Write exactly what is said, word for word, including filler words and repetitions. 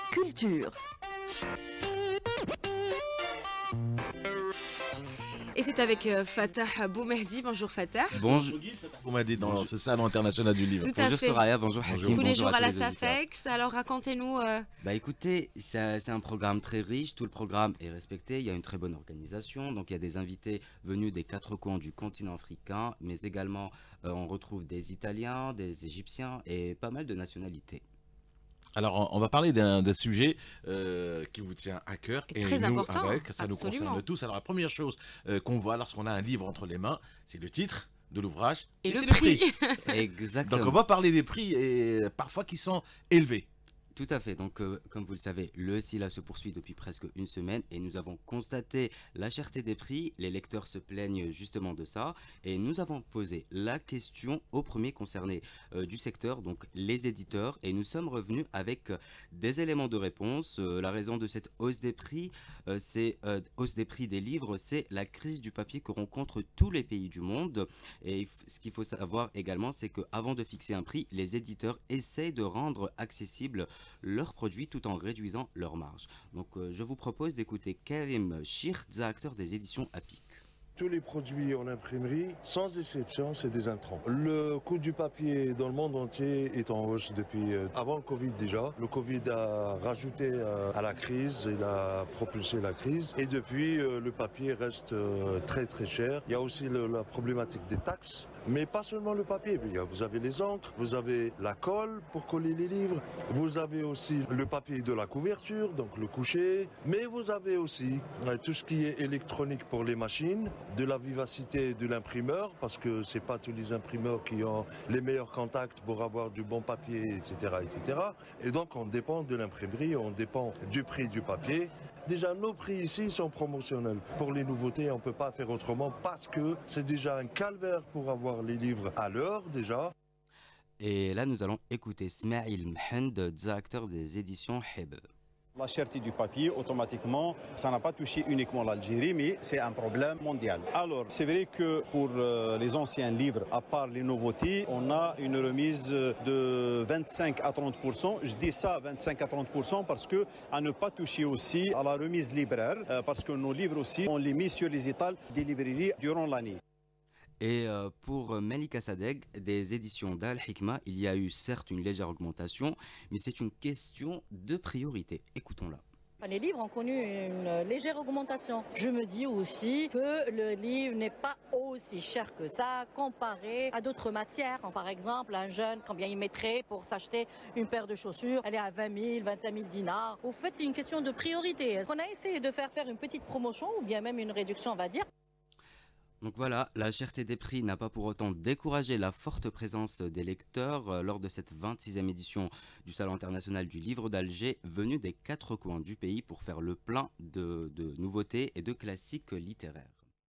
culture. Et c'est avec euh, Fatah Boumehdi. Bonjour Fatah. Bonjour. Boumehdi dans ce salon international du livre. Tout à bonjour fait. Soraya, bonjour Hakim. Tous les bonjour jours à, à la tous les SAFEX. Alors racontez-nous. Euh... Bah écoutez, c'est un programme très riche. Tout le programme est respecté. Il y a une très bonne organisation. Donc il y a des invités venus des quatre coins du continent africain, mais également euh, on retrouve des Italiens, des Égyptiens et pas mal de nationalités. Alors, on va parler d'un sujet euh, qui vous tient à cœur et, et très nous important, avec, ça absolument. nous concerne tous. Alors, la première chose euh, qu'on voit lorsqu'on a un livre entre les mains, c'est le titre de l'ouvrage et, et le prix. prix. Exactement. Donc, on va parler des prix et parfois qui sont élevés. Tout à fait. Donc, euh, comme vous le savez, le SILA se poursuit depuis presque une semaine et nous avons constaté la cherté des prix. Les lecteurs se plaignent justement de ça. Et nous avons posé la question aux premiers concernés euh, du secteur, donc les éditeurs. Et nous sommes revenus avec euh, des éléments de réponse. Euh, la raison de cette hausse des prix, euh, c'est euh, hausse des prix des livres, c'est la crise du papier que rencontrent tous les pays du monde. Et ce qu'il faut savoir également, c'est qu'avant de fixer un prix, les éditeurs essayent de rendre accessible leurs produits tout en réduisant leur marge. Donc euh, je vous propose d'écouter Karim Chir, directeur des éditions APIC. Tous les produits en imprimerie, sans exception, c'est des intrants. Le coût du papier dans le monde entier est en hausse depuis euh, avant le Covid déjà. Le Covid a rajouté euh, à la crise, il a propulsé la crise. Et depuis, euh, le papier reste euh, très très cher. Il y a aussi le, la problématique des taxes. Mais pas seulement le papier, vous avez les encres, vous avez la colle pour coller les livres, vous avez aussi le papier de la couverture, donc le coucher, mais vous avez aussi tout ce qui est électronique pour les machines, de la vivacité de l'imprimeur, parce que c'est pas tous les imprimeurs qui ont les meilleurs contacts pour avoir du bon papier, et cetera, et cetera. Et donc on dépend de l'imprimerie, on dépend du prix du papier. Déjà, nos prix ici sont promotionnels. Pour les nouveautés, on ne peut pas faire autrement parce que c'est déjà un calvaire pour avoir les livres à l'heure déjà. Et là, nous allons écouter Smaïl Mhend, directeur des éditions Hib. La cherté du papier, automatiquement, ça n'a pas touché uniquement l'Algérie, mais c'est un problème mondial. Alors, c'est vrai que pour euh, les anciens livres, à part les nouveautés, on a une remise de vingt-cinq à trente pour cent. Je dis ça, vingt-cinq à trente pour cent, parce que à ne pas toucher aussi à la remise libraire, euh, parce que nos livres aussi, on les met sur les étals des librairies durant l'année. Et euh, pour Malika Sadeg, des éditions d'Al-Hikma, il y a eu certes une légère augmentation, mais c'est une question de priorité. Écoutons-la. Les livres ont connu une légère augmentation. Je me dis aussi que le livre n'est pas aussi cher que ça comparé à d'autres matières. Par exemple, un jeune, combien il mettrait pour s'acheter une paire de chaussures? Elle est à vingt mille, vingt-cinq mille dinars. Au fait, c'est une question de priorité. On a essayé de faire faire une petite promotion ou bien même une réduction, on va dire. Donc voilà, la cherté des prix n'a pas pour autant découragé la forte présence des lecteurs euh, lors de cette vingt-sixième édition du Salon international du livre d'Alger, venu des quatre coins du pays pour faire le plein de, de nouveautés et de classiques littéraires.